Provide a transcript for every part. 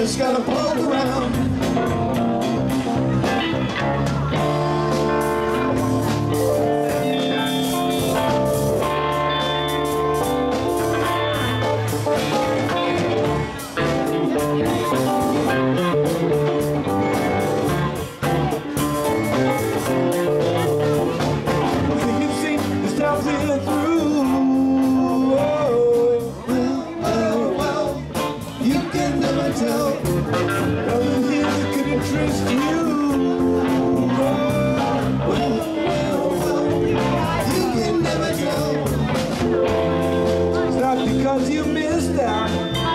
Just gotta poke around. Because you missed out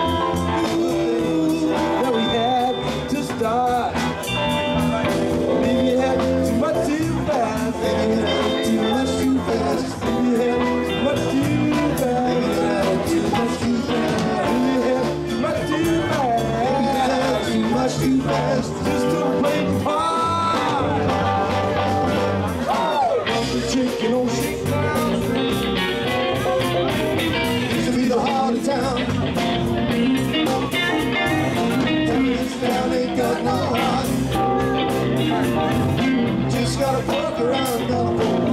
that we had to start. Maybe you had too much too fast. Maybe you had too much too fast. Maybe you had too much too fast. Maybe you had too much too fast. Maybe you had too much too fast. Maybe you had too much too fast. Just don't play your part. Chicken on Shakedown. The heart of town. This town ain't got no heart. Just gotta poke around, gotta poke around.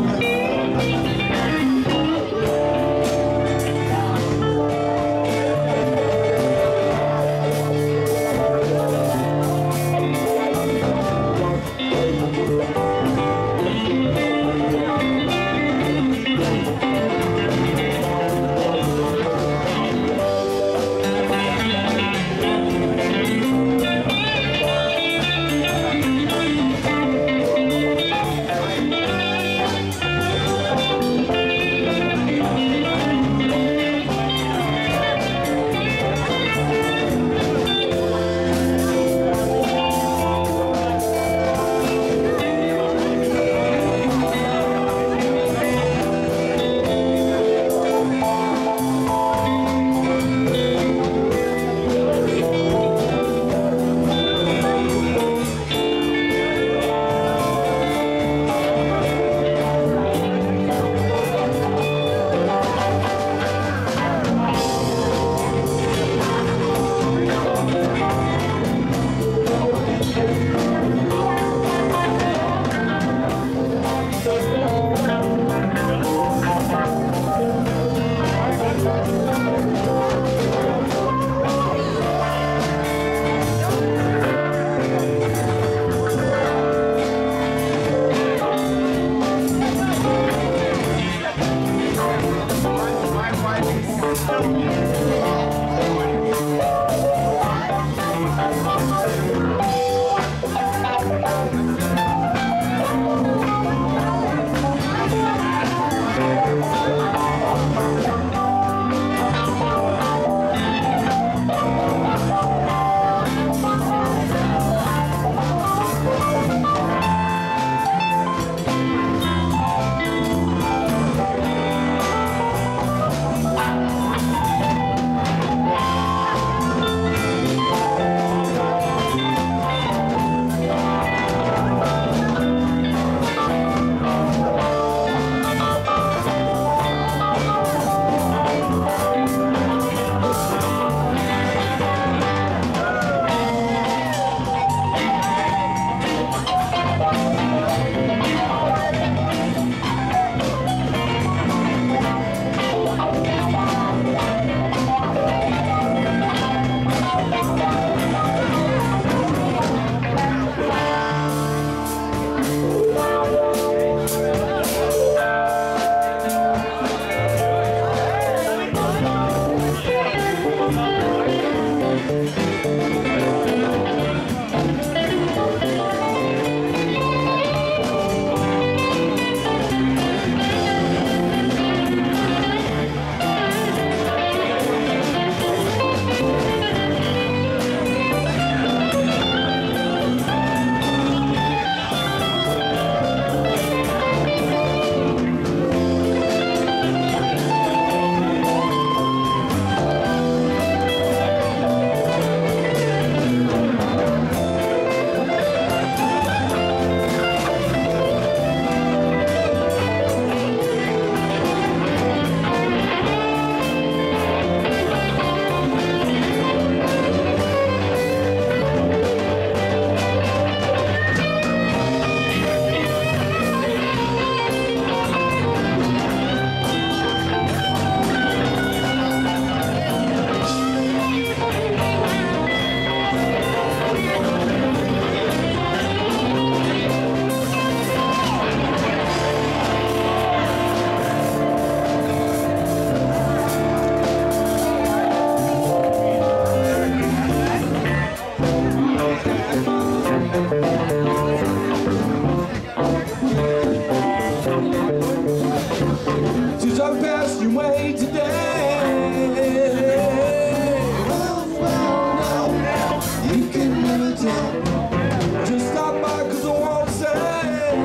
You can never tell. Just stop by 'cause I won't say.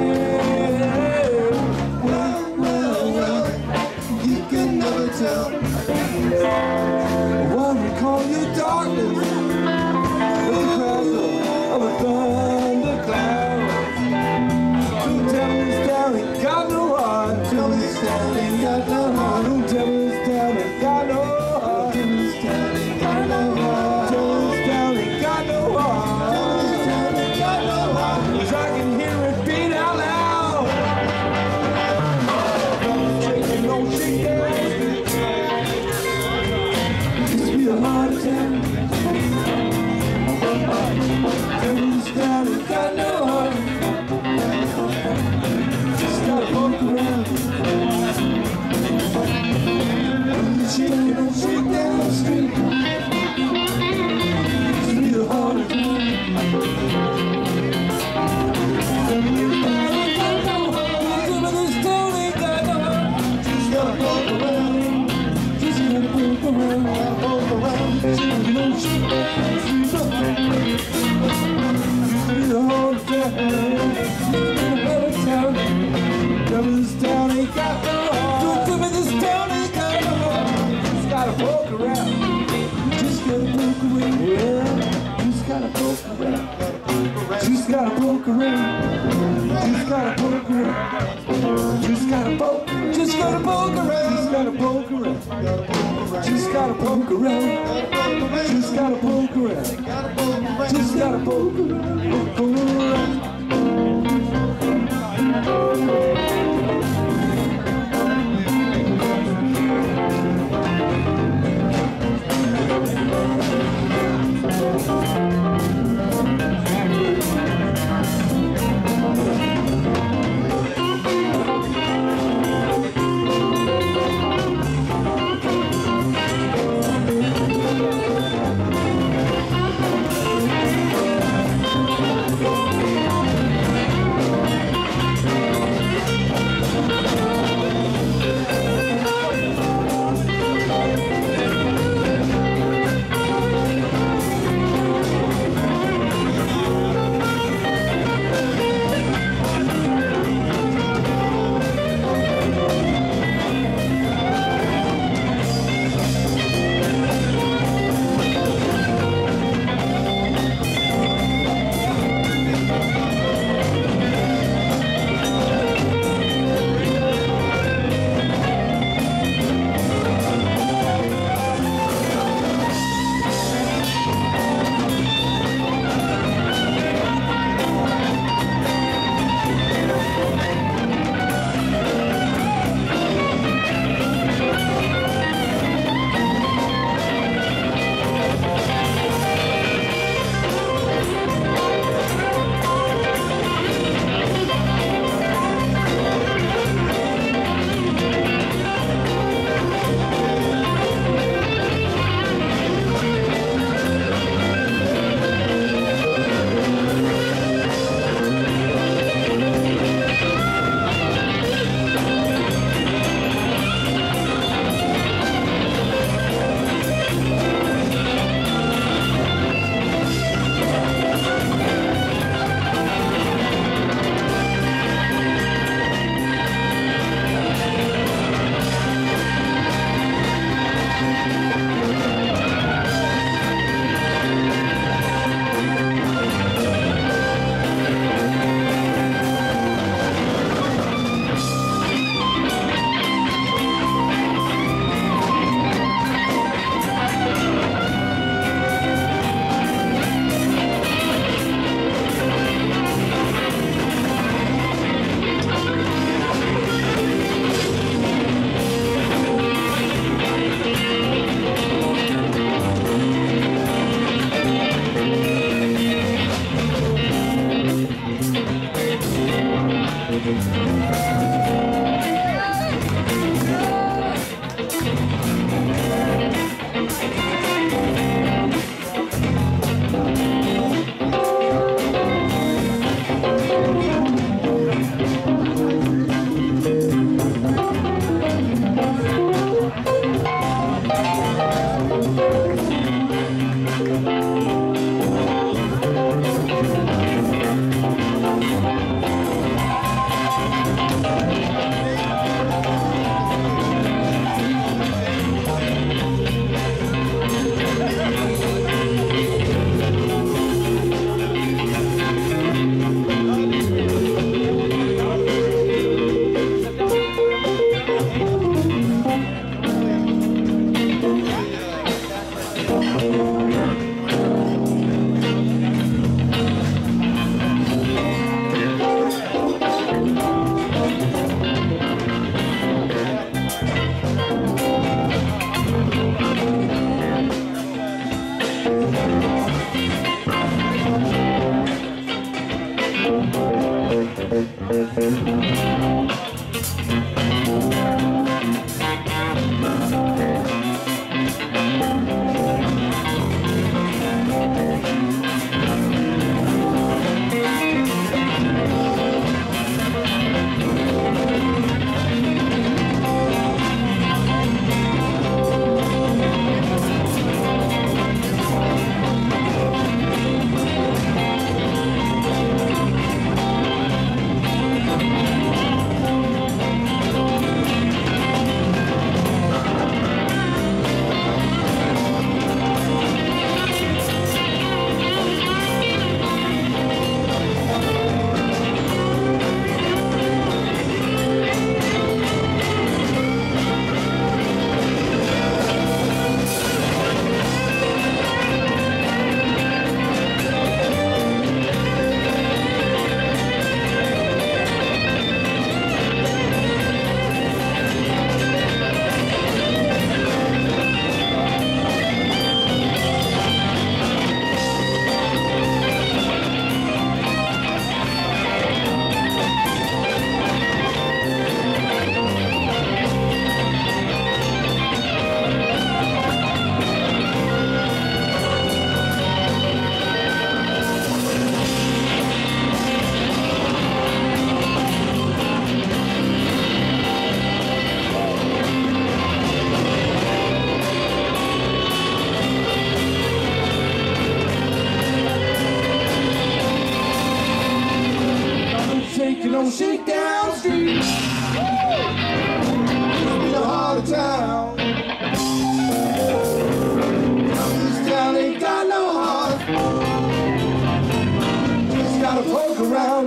Well, you can never tell. What we call you darkness, the crackle of a thundercloud. Don't tell me it's down, ain't got no heart. Tell me it's down, ain't got no heart. Don't tell me it's down, ain't got no heart. Tell me it's down, ain't got no heart. Tell me it's down, ain't got no heart. Tell me it's down, ain't got no heart. 'Cause I can hear it beat out loud. Shaking, no shakedown. Used to be a heart attack. Tell me it's down, ain't got no heart. Just gotta poke around. Shaking, no shakedown the street. Used to be a heart attack. Tell me it's down, ain't got no heart. Tell me this town ain't got no heart. Just gotta poke around. Just gotta poke around. Poke around. Shaking, no shakedown the street. Used to be a heart attack. Tell me this town ain't got no heart. Tell me this town ain't got no heart. Just gotta poke around. Just gotta poke around. Yeah. Just gotta poke around. Just gotta poke around. Just gotta poke around. Just gotta poke. Just gotta poke around. Just gotta poke around. Just gotta poke around. Just gotta poke around. Just gotta poke around. Go.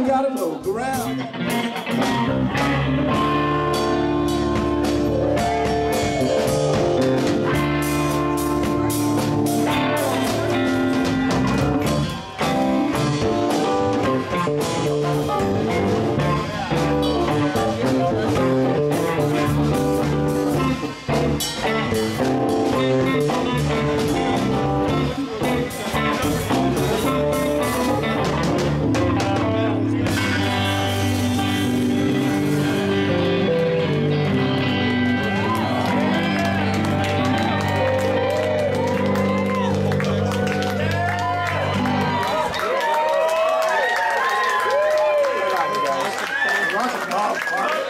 we gotta look around. Rock and roll.